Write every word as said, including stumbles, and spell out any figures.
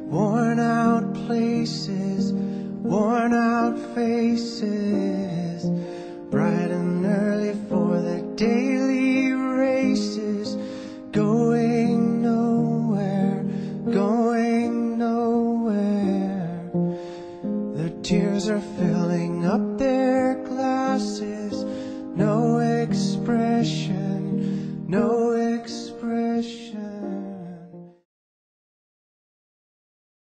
Worn out places, worn out faces, bright and early for the daily races, going nowhere, going nowhere. Their tears are filling up their glasses, no expression, no expression.